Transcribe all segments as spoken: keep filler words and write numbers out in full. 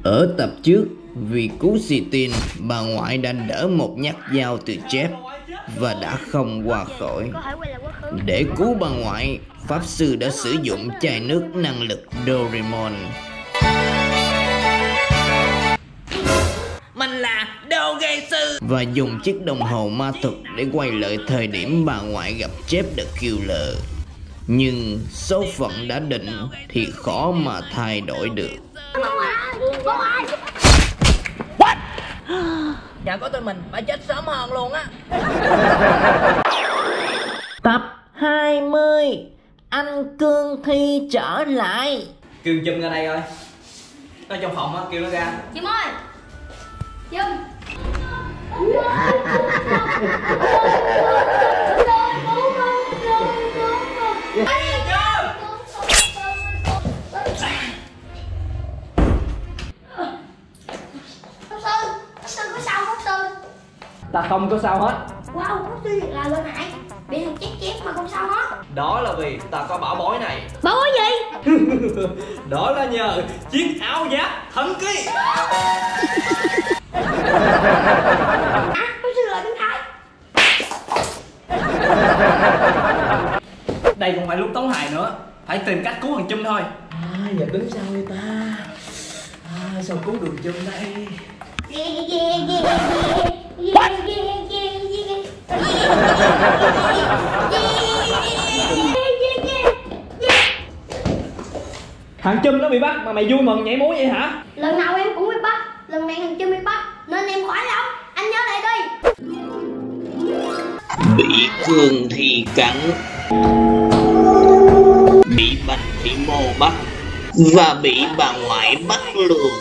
Ở tập trước, vì cứu Sitin, bà ngoại đã đỡ một nhát dao từ Jeff và đã không qua khỏi. Để cứu bà ngoại, Pháp Sư đã sử dụng chai nước năng lực Doraemon. Mình là Đồ Gây Sư. Và dùng chiếc đồng hồ ma thuật để quay lại thời điểm bà ngoại gặp Jeff the Killer. Nhưng số phận đã định thì khó mà thay đổi được. What? Dạ có tụi mình phải chết sớm hơn luôn á. Tập hai mươi, anh Cương Thi trở lại. Cương Chum ra đây rồi. Nó trong phòng á, kêu nó ra. Chum ơi, Chum. Ta không có sao hết. Wow, Pháp Sư là lợi hại. Bị thằng chết chém mà không sao hết. Đó là vì ta có bảo bối này. Bảo bối gì? Đó là nhờ chiếc áo giáp thần kỳ. À, Pháp Sư là biến thái. Đây không phải lúc tấu hài nữa, phải tìm cách cứu thằng Chum thôi. À, giờ tính sao đây ta? À, sao cứu được Chum đây? Yeah, yeah, yeah, yeah. What? Yeah, yeah, yeah, yeah. Thằng Chum nó bị bắt mà mày vui mừng nhảy múa vậy hả? Lần nào em cũng bị bắt, lần này thằng Chum bị bắt nên em khoái lắm. Anh nhớ lại đi. Bị Cương Thi cắn, bị Bạch Thị Mô bắt và bị bà ngoại bắt luôn.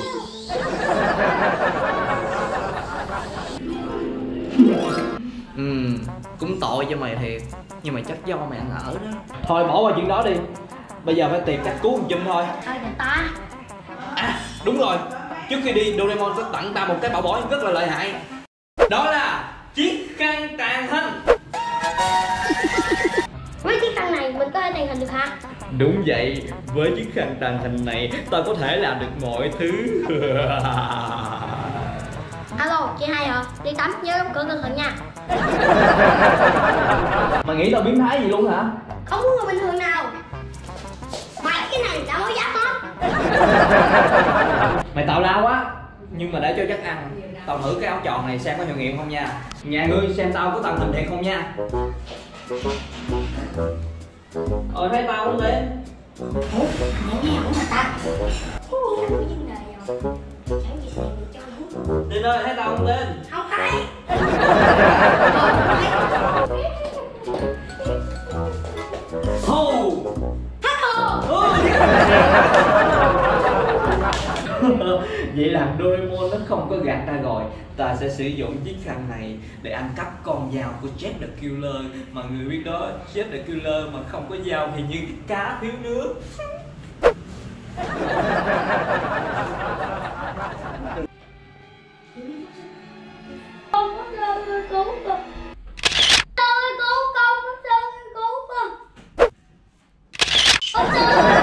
Ừ, cũng tội cho mày thiệt. Nhưng mà chắc do mày ăn ở đó. Thôi bỏ qua chuyện đó đi. Bây giờ phải tìm cách cứu thằng Chum thôi. Thôi kìa ta. À đúng rồi, trước khi đi Doraemon sẽ tặng ta một cái bảo bối rất là lợi hại. Đó là chiếc khăn tàng hình. Với chiếc khăn này mình có thể tàng hình được hả? Đúng vậy, với chiếc khăn tàng hình này ta có thể làm được mọi thứ. Alo, chị hai hả? Đi tắm nhớ đóng cửa cẩn thận nha. Mày nghĩ tao biến thái gì luôn hả? Không có người bình thường nào. Mày cái này đã mới dám hết. Mày tào lao quá. Nhưng mà để cho chắc ăn, tao thử cái áo tròn này xem có hiệu nghiệm không nha. Nhà ngươi xem tao có tàng hình thiệt không nha. Ờ thấy tao không thế? Ủa, mày nghe ổn hả ta? Ủa, anh có vấn đề rồi. Chẳng gì được cho hắn. Tin ơi, thấy tao không tin? Không thấy. Hô! Hết hồn. Vậy là Doraemon nó không có gạt ta rồi. Ta sẽ sử dụng chiếc khăn này để ăn cắp con dao của Jeff the Killer. Mà người biết đó, Jeff the Killer mà không có dao thì như cá thiếu nước. Không có Sư cứu con. Sư cứu con, Sư cứu con. Sư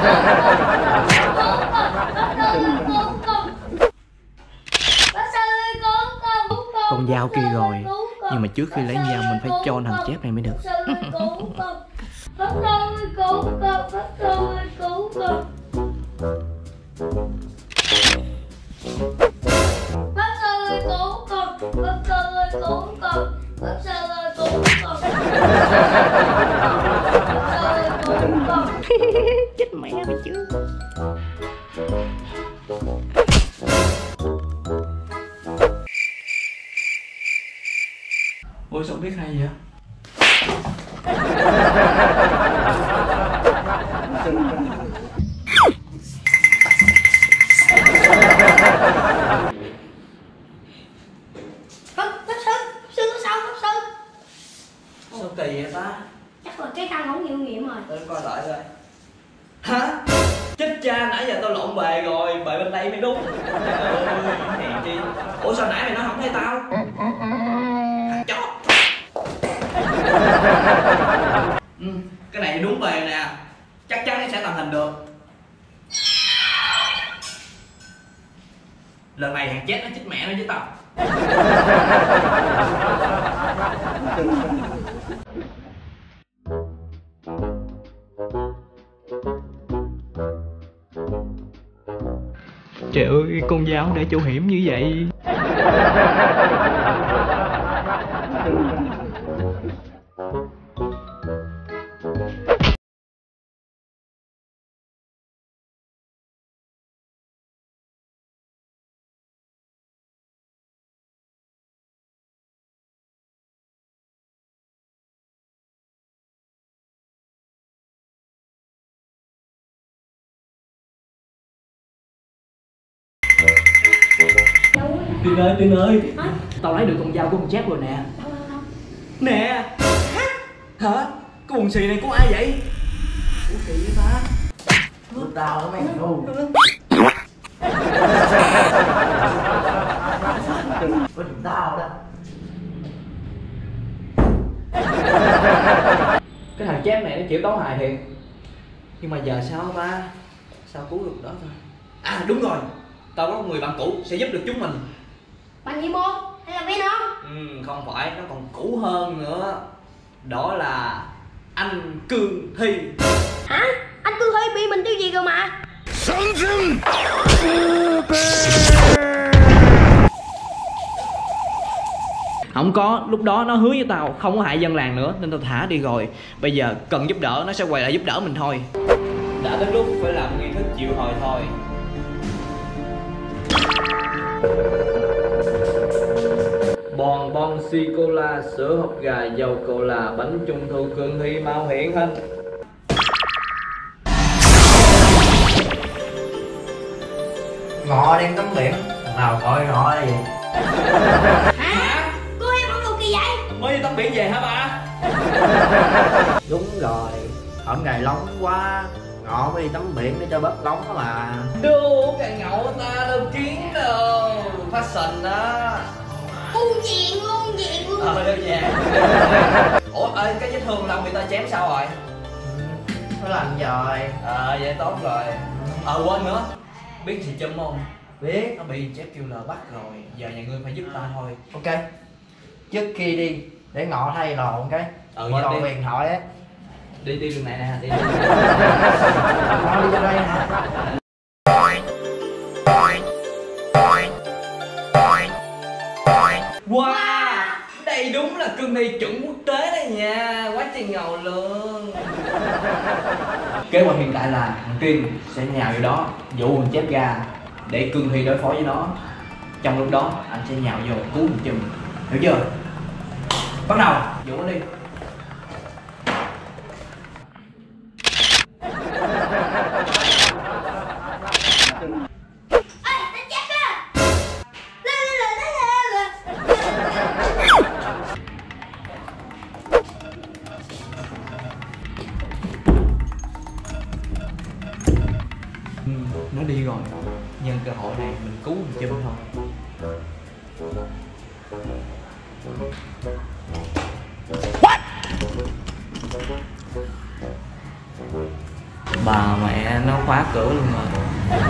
cứu con. Con dao kia rồi. Nhưng mà trước khi lấy dao mình phải cho thằng Jeff này mới được. Bác ơi cứu con, bác ơi cứu con. Bác ơi cứu con, bác ơi cứu con, bác ơi cứu con. Bác ơi cứu con. Chết mẹ mày chứ. Ôi sao biết hay vậy? Bác, bác sư, sư có sao bác sư? Sao kỳ vậy ta? Chắc là cái khăn không hiệu nghiệm rồi. Để coi lại coi. Hả? Chết cha, nãy giờ tao lộn bề rồi, bề bên đây mới đúng. Trời ơi, hèn chi. Ủa sao nãy mày nói không thấy tao? Thằng chó. Ừ, cái này đúng bề nè. Chắc chắn nó sẽ tàng hình được. Lần này thằng chết nó chích mẹ nó chứ tao. Trời ơi, con dao để chỗ hiểm như vậy. Tiên ơi, Tiên ơi. Hả? Tao lấy được con dao của con Jack rồi nè. Đâu đâu đâu. Nè. Hả? Cái quần xì này của ai vậy? Ủa kỳ vậy ta? Lúc tao nó mấy thằng ngu. Có chúng tao đó. Cái thằng chép này nó chịu tấu hài thiệt. Nhưng mà giờ sao ta? Sao cứu được đó thôi? À đúng rồi, tao có một người bạn cũ sẽ giúp được chúng mình. Bạn gì môn hay là với nó? Ừ, không phải, nó còn cũ hơn nữa. Đó là anh Cương Thi. Hả? Anh Cương Thi bị mình tiêu diệt rồi mà. Không có, lúc đó nó hứa với tao không có hại dân làng nữa nên tao thả đi rồi. Bây giờ cần giúp đỡ nó sẽ quay lại giúp đỡ mình thôi. Đã đến lúc phải làm nghi thức triệu hồi thôi. Bon bon si cola, sữa hộp gà, dầu cola, bánh trung thu Cương Thi mau hiện hình. Ngọ đem tắm biển. Thằng nào coi ngọ là gì? Hả? Cô em vẫn cầu kỳ vậy? Mới đi tắm biển về hả ba? Đúng rồi. Hôm ngày nóng quá, Ngọ mới đi tắm biển để cho bớt nóng đó mà. Đu cái ngậu ta đâu kiến đâu. Fashion đó. Uông diện luôn, diện luôn. Ờ đơn giản. Ủa ơi, cái vết thương lòng bị ta chém sao rồi? Nó lành rồi. Ờ vậy tốt rồi. Ờ quên nữa, biết gì chum không? Biết. Nó bị Jack Killer bắt rồi. Giờ nhà ngươi phải giúp ta thôi. Ok. Trước khi đi, để Ngọ thay lộn cái. Ừ, Ngọ nhanh lộn đi. điện thoại á. Đi đi đường này nè, đi đi. Ngọ đi ra đây hả? Wow, đây đúng là Cương Thi chuẩn quốc tế đấy nha, quá trình ngầu luôn. Kế hoạch hiện tại là thằng Kiên sẽ nhào vô đó, dụ thằng chép ra để Cương Thi đối phó với nó. Trong lúc đó anh sẽ nhào vô cứu thằng chùm, hiểu chưa? Bắt đầu, dụ nó đi. Nó đi rồi, nhân cơ hội này mình cứu thằng chum thôi. What? Bà mẹ nó khóa cửa luôn rồi.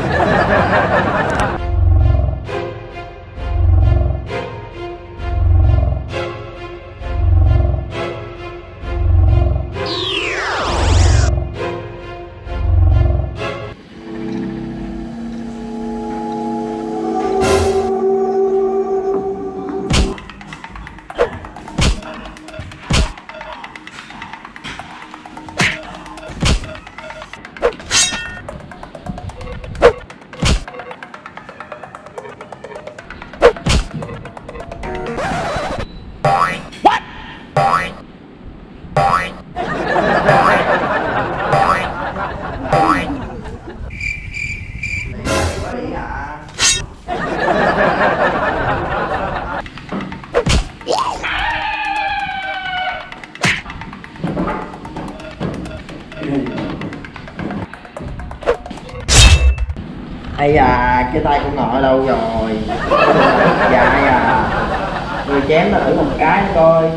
Ây da, cái tay của Ngọ đâu rồi? Dạ à, người chém nó thử một cái nữa coi.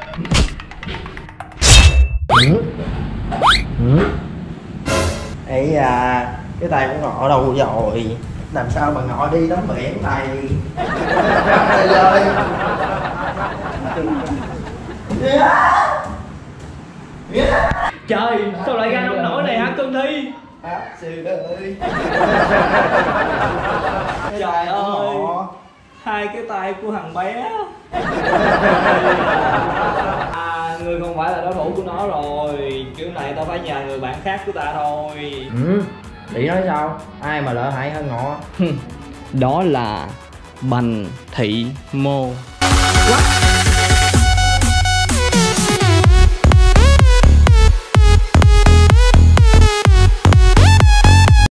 Ây da, cái tay của Ngọ đâu rồi? Làm sao mà Ngọ đi tắm biển này? Đây ơi. Trời, sao lại ra nông nổi này hả cưng Thi? Pháp sư ơi. Trời ơi, hai cái tay của thằng bé. À, người không phải là đối thủ của nó rồi. Kiểu này tao phải nhờ người bạn khác của ta thôi. Ừ, Thị nói sao? Ai mà lợi hại hơn Ngọ? Đó là Bành Thị Mô.